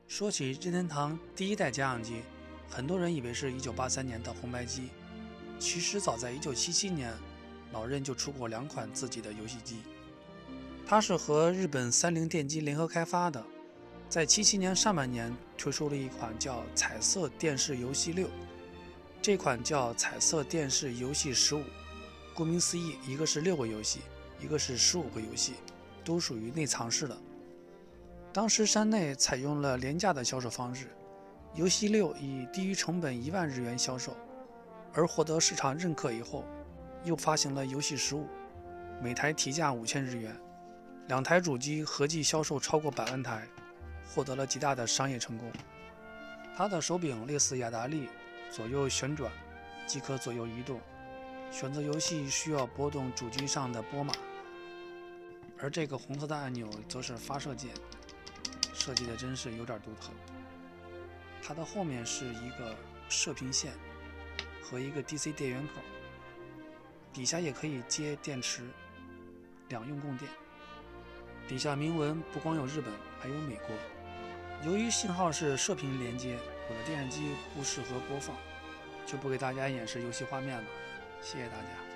说起任天堂第一代家用机，很多人以为是1983年的红白机，其实早在1977年，老任就出过2款自己的游戏机。它是和日本三菱电机联合开发的，在77年上半年推出了一款叫彩色电视游戏6，这款叫彩色电视游戏15。顾名思义，一个是6个游戏，一个是15个游戏，都属于内藏式的。当时山内采用了廉价的销售方式，游戏6以低于成本1万日元销售，而获得市场认可以后，又发行了游戏15，每台提价5000日元，2台主机合计销售超过100万台，获得了极大的商业成功。它的手柄类似雅达利，左右旋转即可左右移动，选择游戏需要拨动主机上的拨码，而这个红色的按钮则是发射键，设计的真是有点独特。它的后面是一个射频线和一个 DC 电源口，底下也可以接电池，两用供电。底下铭文不光有日本，还有美国。由于信号是射频连接，我的电视机不适合播放，就不给大家演示游戏画面了。谢谢大家。